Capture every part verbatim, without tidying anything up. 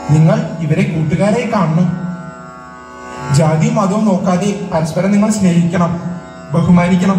നിങ്ങൾ ഇവരെ കൂട്ടുകാരായി കാണണം. ജാതി മതവും നോക്കാതെ പരസ്പരം നിങ്ങൾ സ്നേഹിക്കണം, ബഹുമാനിക്കണം.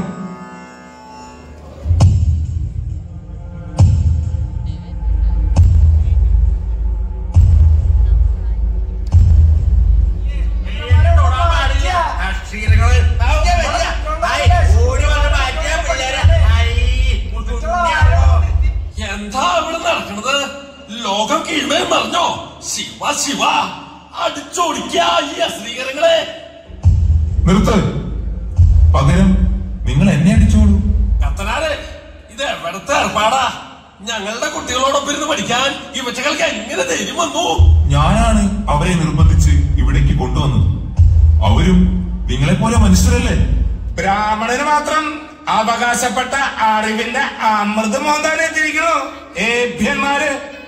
എന്താ ഇവിടെ നടക്കണത്? ലോകം കീഴ്മേ പറഞ്ഞോ? ശിവ ശിവ അടിച്ചോടിക്ക ഈ അശ്രീകരങ്ങളെ. നിർത്ത്. പകരം നിങ്ങൾ എന്നെ അടിച്ചോളൂ. കത്തനാരെ, ഇത് എവിടത്തെ ഏർപ്പാടാ? ഞങ്ങളുടെ കുട്ടികളോടൊപ്പം ഇരുന്ന് പഠിക്കാൻ ഇവറ്റകൾക്ക് എങ്ങനെ ധൈര്യം വന്നു? ഞാനാണ് അവരെ നിർബന്ധിച്ച് ഇവിടേക്ക് കൊണ്ടുവന്നത്. അവരും നിങ്ങളെ പോലെ മനുഷ്യരല്ലേ? ബ്രാഹ്മണന് മാത്രം അവകാശപ്പെട്ട അറിവിന്റെ അമൃത് മോന്താൻ എത്തിയിരിക്കണോ ഏഭ്യന്മാര്?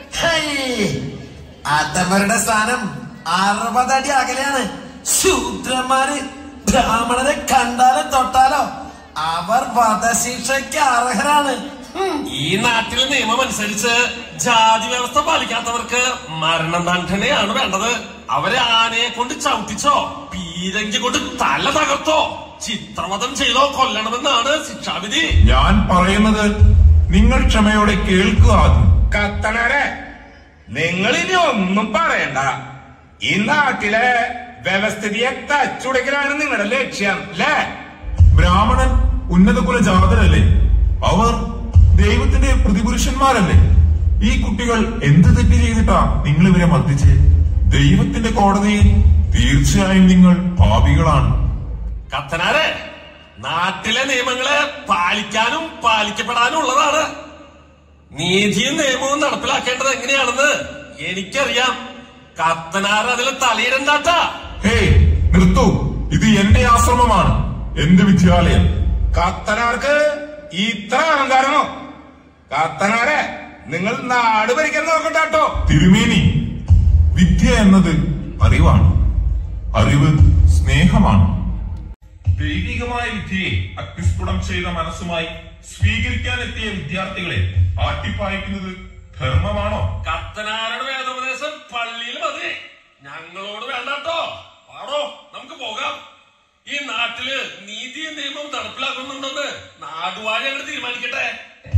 അതവരുടെ സ്ഥാനം അറുപതടി അകലെയാണ്. ശൂദ്രന്മാര് ബ്രാഹ്മണരെ കണ്ടാലോ തൊട്ടാലോ അവർ വധശിക്ഷയ്ക്ക് അർഹരാണ്. ഈ നാട്ടിലെ നിയമം അനുസരിച്ച് ജാതി വ്യവസ്ഥ പാലിക്കാത്തവർക്ക് മരണദണ്ഡനയാണ് വേണ്ടത്. അവരെ ആനയെ കൊണ്ട് ചവിട്ടിച്ചോ പീരങ്കി കൊണ്ട് തല തകർത്തോ ചിത്രവധം ചെയ്തോ കൊല്ലണമെന്നാണ് ശിക്ഷാവിധി. ഞാൻ പറയുന്നത് നിങ്ങൾ ക്ഷമയോടെ കേൾക്കുക. ആദ്യം കത്തനാരെ, നിങ്ങൾ ഇനി ഒന്നും പറയണ്ട. ഈ നാട്ടിലെ വ്യവസ്ഥിതിയെ തച്ചുടക്കലാണ് നിങ്ങളുടെ ലക്ഷ്യം അല്ലേ? ബ്രാഹ്മണൻ ഉന്നത കുല ജാതരല്ലേ? അവർ ദൈവത്തിന്റെ പ്രതിപുരുഷന്മാരല്ലേ? ഈ കുട്ടികൾ എന്ത് തെറ്റ് ചെയ്തിട്ടാ നിങ്ങൾ ഇവരെ മർദ്ദിച്ച്? ദൈവത്തിന്റെ കോടതിയിൽ തീർച്ചയായും നിങ്ങൾ പാപികളാണ്. കത്തനാരെ, നാട്ടിലെ നിയമങ്ങളെ പാലിക്കാനും പാലിക്കപ്പെടാനും ഉള്ളതാണ്. നീതിയും നിയമവും നടപ്പിലാക്കേണ്ടത് എങ്ങനെയാണെന്ന് എനിക്കറിയാം. കത്തനാർ അതിൽ തലയിടണ്ടാട്ടാ. ഹേ, നിർത്തൂ. ഇത് എന്റെ ആശ്രമമാണ്, എന്റെ വിദ്യാലയം. കത്തനാർക്ക് ഇത്ര അഹങ്കാരമോ? കത്തനാരെ, നിങ്ങൾ നാട് ഭരിക്കാൻ നോക്കട്ടോ. തിരുമേനി, വിദ്യ എന്നത് അറിവാണ്, അറിവ് സ്നേഹമാണ്. ദൈവികമായ വിദ്യയെ അഗ്നിസ്ഫുടം ചെയ്ത മനസ്സുമായി സ്വീകരിക്കാനെത്തിയ വിദ്യാർത്ഥികളെ ആട്ടിപ്പായിക്കുന്നത് ധർമ്മമാണോ? കത്തനാരുടെ വേദോപദേശം പള്ളിയിൽ മതി, ഞങ്ങളോട് വേണ്ടാട്ടോ. ആണോ, നമുക്ക് പോകാം. ഈ നാട്ടില് നീതിയും നിയമവും നടപ്പിലാക്കുന്നുണ്ടെന്ന് നാടുവാഴി അങ്ങനെ തീരുമാനിക്കട്ടെ.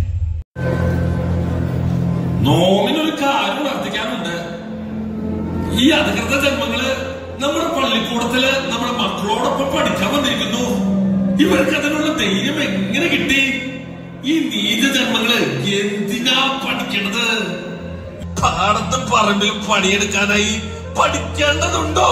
നോമിനൊരു കാര്യം വർദ്ധിക്കാനുണ്ട്. ഈ അധികൃത ജന്മങ്ങള് നമ്മുടെ പള്ളിക്കൂടത്തില് നമ്മുടെ മക്കളോടൊപ്പം പഠിക്കാൻ വന്നിരിക്കുന്നു. ഇവർക്ക് അതിനുള്ള ധൈര്യം എങ്ങനെ കിട്ടി? ഈ നീച ജന്മങ്ങള് എന്തിനാ പഠിക്കണത്? പാടത്തും പറമ്പിലും പണിയെടുക്കാനായി പഠിക്കേണ്ടതുണ്ടോ?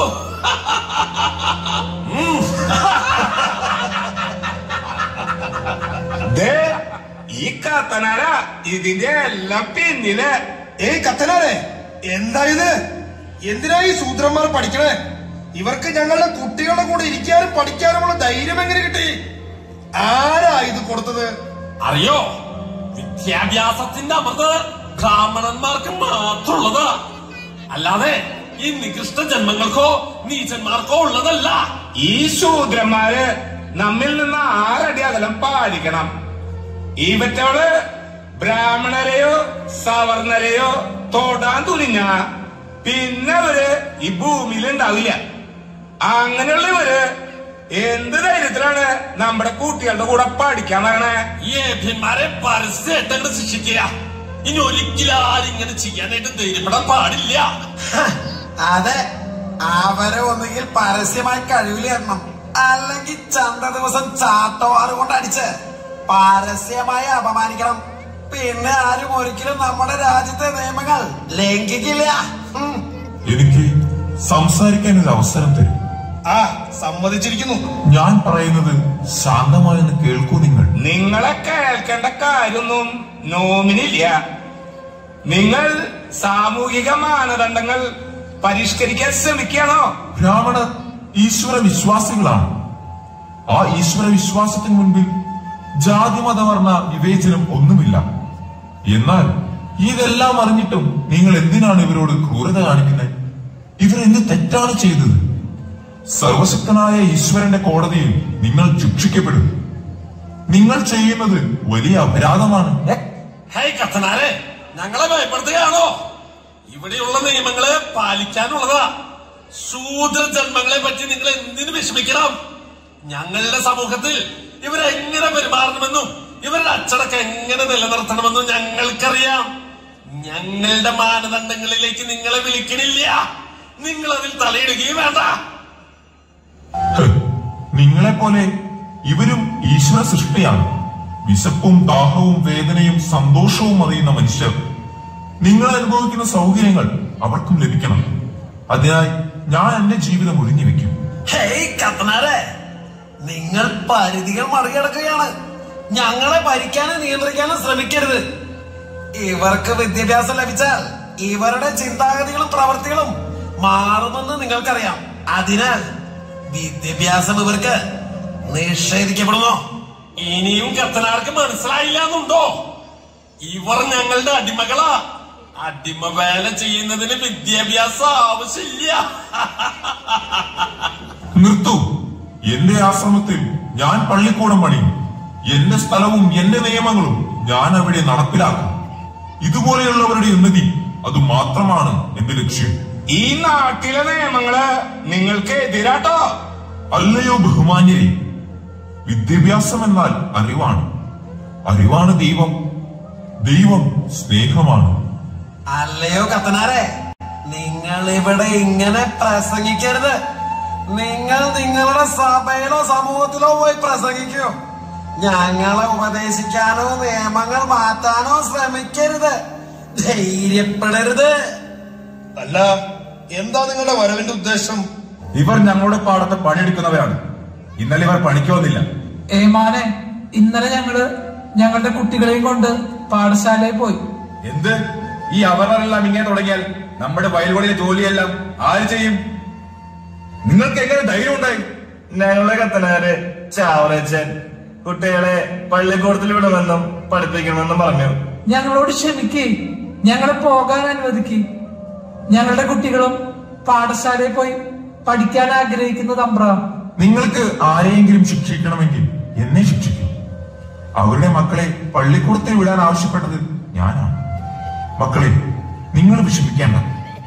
ഈ കത്തനാര ഇതിന്റെ എല്ലാം പിന്നില്. ഏയ് കത്തനാരെ, എന്താ ഇത്? എന്തിനാ ഈ ശൂദ്രന്മാർ പഠിക്കണേ? ഇവർക്ക് ഞങ്ങളുടെ കുട്ടികളുടെ കൂടെ ഇരിക്കാനും പഠിക്കാനുമുള്ള ധൈര്യം എങ്ങനെ കിട്ടി? ആരാ ഇത് കൊടുത്തത്? അറിയോ, വിദ്യാഭ്യാസത്തിന്റെ അമൃത് ബ്രാഹ്മണന്മാർക്ക് മാത്രമുള്ളതാ, അല്ലാതെ ഈ നികൃഷ്ട ജന്മങ്ങൾക്കോ നീചന്മാർക്കോ ഉള്ളതല്ല. ഈ ശൂദ്രന്മാര് നമ്മിൽ നിന്ന് ആറടി അകലം പാലിക്കണം. ഇവറ്റോള് ബ്രാഹ്മണരെയോ സവർണരെയോ തൊടാൻ തുനിഞ്ഞ പിന്നെ അവര് ഈ ഭൂമിയിൽ ഉണ്ടാവില്ല. അങ്ങനെയുള്ളവര് എന്ത് ധൈര്യത്തിലാണ് നമ്മുടെ കുട്ടികളുടെ കൂടെ പഠിക്കാൻ വരണേ? ഈ ഏഭ്യന്മാരെ പരസ്യമായിട്ട് ശിക്ഷിക്കുക. ഇനി ഒരിക്കലും ആരിങ്ങനെ ചെയ്യാനായിട്ട് ധൈര്യപ്പെടാൻ പാടില്ല. അതെ, അവരെ ഒന്നുകിൽ പരസ്യമായി കഴിവിലേറണം, അല്ലെങ്കിൽ ചന്ത ദിവസം ചാട്ടവാറ് കൊണ്ട് അടിച്ച് പരസ്യമായി അപമാനിക്കണം. പിന്നെ ആരും ഒരിക്കലും നമ്മുടെ രാജ്യത്തെ നിയമങ്ങൾ ലംഘിക്കില്ല. എനിക്ക് സംസാരിക്കാൻ ഒരു അവസരം തരും. ആ, സമ്മതിച്ചിരിക്കുന്നു. ഞാൻ പറയുന്നത് ശാന്തമായെന്ന് കേൾക്കൂ. നിങ്ങൾ നിങ്ങളെ കേൾക്കേണ്ട കാര്യമൊന്നും നോമിനില്ല. നിങ്ങൾ സാമൂഹിക മാനദണ്ഡങ്ങൾ പരിഷ്കരിക്കാൻ ശ്രമിക്കുകയാണോ? ബ്രാഹ്മണർ ഈശ്വര വിശ്വാസികളാണ്. ആ ഈശ്വര വിശ്വാസത്തിന് മുൻപിൽ ജാതി മതവർണ്ണ വിവേചനം ഒന്നുമില്ല. എന്നാൽ ഇതെല്ലാം അറിഞ്ഞിട്ടും നിങ്ങൾ എന്തിനാണ് ഇവരോട് ക്രൂരത കാണിക്കുന്നത്? ഇവർ എന്ത് തെറ്റാണ് ചെയ്തത്? സർവശക്തനായ ഈശ്വരന്റെ കോടതിയിൽ നിങ്ങൾ ശിക്ഷിക്കപ്പെടും. നിങ്ങൾ ചെയ്യുന്നത് വലിയ അപരാധമാണ്. ഹേയ് കത്തനാരെ, ഞങ്ങളെ ഭയപ്പെടുത്തുകയാണോ? ഇവിടെയുള്ള നിയമങ്ങളെ പാലിക്കാനുള്ളതാ. ശൂദ്രജന്മങ്ങളെ പറ്റി നിങ്ങൾ എന്തിനു വിഷമിക്കണം? ഞങ്ങളുടെ സമൂഹത്തിൽ ഇവരെങ്ങനെ പെരുമാറണമെന്നും ഇവരുടെ അച്ചടക്കം എങ്ങനെ നിലനിർത്തണമെന്നും ഞങ്ങൾക്കറിയാം. ഞങ്ങളുടെ മാനദണ്ഡങ്ങളിലേക്ക് നിങ്ങളെ വിളിക്കണില്ല. നിങ്ങൾ അതിൽ തലയിടുകയും വേണ്ട. നിങ്ങളെ പോലെ ഇവരും ഈശ്വര സൃഷ്ടിയാണ്. വിശപ്പും ദാഹവും വേദനയും സന്തോഷവും അറിയുന്ന മനുഷ്യർ. നിങ്ങൾ അനുഭവിക്കുന്ന സൗകര്യങ്ങൾ അവർക്കും ലഭിക്കണം. അതിനായി ഞാൻ എന്റെ ജീവിതം ഒഴിഞ്ഞു വെക്കും. ഹേയ് കത്തനാരെ, നിങ്ങൾ പരിധികൾ മറികടക്കുകയാണ്. ഞങ്ങളെ ഭരിക്കാനും നിയന്ത്രിക്കാനും ശ്രമിക്കരുത്. ഇവർക്ക് വിദ്യാഭ്യാസം ലഭിച്ചാൽ ഇവരുടെ ചിന്താഗതികളും പ്രവർത്തികളും മാറുമെന്ന് നിങ്ങൾക്കറിയാം. അതിനാൽ വിദ്യാഭ്യാസം ഇവർക്ക് നിഷേധിക്കപ്പെടുമോ? ഇനിയും കത്തനാർക്ക് മനസ്സിലായില്ല എന്നുണ്ടോ? ഇവർ ഞങ്ങളുടെ അടിമകളാ. അടിമ വേല ചെയ്യുന്നതിന് വിദ്യാഭ്യാസം ആവശ്യമില്ല. നിർത്തൂ. എന്റെ ആശ്രമത്തിൽ ഞാൻ പള്ളിക്കൂടം പണിയും. എന്റെ സ്ഥലവും എന്റെ നിയമങ്ങളും ഞാൻ അവിടെ നടപ്പിലാക്കും. ഇതുപോലെയുള്ളവരുടെ ഉന്നതി അത് മാത്രമാണ് എന്റെ ലക്ഷ്യം. ഈ നാട്ടിലെ നിയമങ്ങള് നിങ്ങൾക്ക് എതിരാട്ടോ? അല്ലയോ ബഹുമാന്യരെ, വിദ്യാഭ്യാസം എന്നാൽ അറിവാണ്. അറിവാണ് ദൈവം. ദൈവം സ്നേഹമാണ്. അല്ലയോ കത്തനാരെ, നിങ്ങൾ ഇവിടെ ഇങ്ങനെ പ്രസംഗിക്കരുത്. നിങ്ങൾ നിങ്ങളുടെ സഭയിലോ സമൂഹത്തിലോ പോയി പ്രസംഗിക്കൂ. ഞങ്ങളെ ഉപദേശിക്കാനോ നിയമങ്ങൾ മാറ്റാനോ ശ്രമിക്കരുത്. ധൈര്യപ്പെടരുത്. അല്ല, എന്താ നിങ്ങളുടെ വരവിന്റെ ഉദ്ദേശം? ഇവർ ഞങ്ങളുടെ പാടത്ത് പണിയെടുക്കുന്നവരാണ്. ഇന്നലെ ഇവർ പണിക്ക് വന്നില്ല. ഏമാനെ, ഇന്നലെ ഞങ്ങള് ഞങ്ങളുടെ കുട്ടികളെയും കൊണ്ട് പാഠശാലയിൽ പോയി. എന്ത്? ഈ അവരെല്ലാം ഇങ്ങനെ തുടങ്ങിയാൽ നമ്മുടെ വയലുകളിലെ ജോലിയെല്ലാം ആര് ചെയ്യും? നിങ്ങൾക്ക് എങ്ങനെ ധൈര്യം ഉണ്ടായി? ഞങ്ങളുടെ കത്തനാര് ചാവറച്ചൻ കുട്ടികളെ പള്ളിക്കൂടത്തിൽ വിടുമെന്നും പഠിപ്പിക്കണമെന്നും പറഞ്ഞു. ഞങ്ങളോട് ക്ഷമിക്കേ, ഞങ്ങളെ പോകാൻ അനുവദിക്കേ. ഞങ്ങളുടെ കുട്ടികളും പാഠശാലയിൽ പോയി പഠിക്കാൻ ആഗ്രഹിക്കുന്ന തമ്പ്ര. നിങ്ങൾക്ക് ആരെയെങ്കിലും ശിക്ഷിക്കണമെങ്കിൽ എന്നെ ശിക്ഷിക്കും. അവരുടെ മക്കളെ പള്ളിക്കൂടത്തിൽ വിടാൻ ആവശ്യപ്പെട്ടത് ഞാനാണ്. മക്കളെ, നിങ്ങൾ വിഷമിക്കേണ്ട.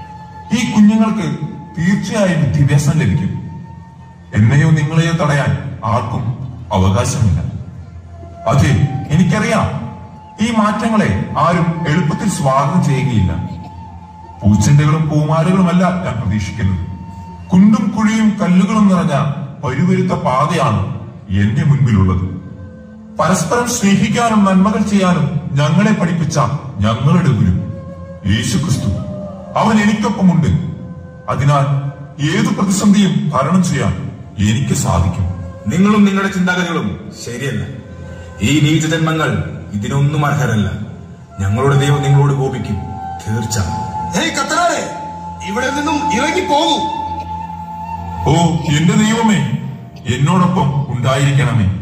ഈ കുഞ്ഞുങ്ങൾക്ക് തീർച്ചയായും വിദ്യാഭ്യാസം ലഭിക്കും. എന്നെയോ നിങ്ങളെയോ തടയാൻ ആർക്കും അവകാശമില്ല. അതെ, എനിക്കറിയാം. ഈ മാറ്റങ്ങളെ ആരും എളുപ്പത്തിൽ സ്വാഗതം ചെയ്യുകയില്ല. പൂച്ചെണ്ടുകളും പൂമാലകളുമല്ല ഞാൻ പ്രതീക്ഷിക്കുന്നത്. കുണ്ടും കുഴിയും കല്ലുകളും നിറഞ്ഞ പരുവരുത്ത പാതയാണ് എന്റെ മുൻപിലുള്ളത്. പരസ്പരം സ്നേഹിക്കാനും നന്മകൾ ചെയ്യാനും ഞങ്ങളെ പഠിപ്പിച്ച ഞങ്ങളുടെ ഗുരു യേശുക്രിസ്തു, അവൻ എനിക്കൊപ്പമുണ്ട്. അതിനാൽ ഏതു പ്രതിസന്ധിയും തരണം ചെയ്യാൻ എനിക്ക് സാധിക്കും. നിങ്ങളും നിങ്ങളുടെ ചിന്താഗതികളും ശരിയല്ല. ഈ നീചജന്മങ്ങൾ ഇതിനൊന്നും അർഹരല്ല. ഞങ്ങളുടെ ദൈവം നിങ്ങളോട് കോപിക്കും, തീർച്ച. ഹേയ് കത്തനാരെ, ഇവിടെ നിന്നും ഇറങ്ങി പോകൂ. ഓ എന്റെ ദൈവമേ, എന്നോടൊപ്പം ഉണ്ടായിരിക്കണമേ.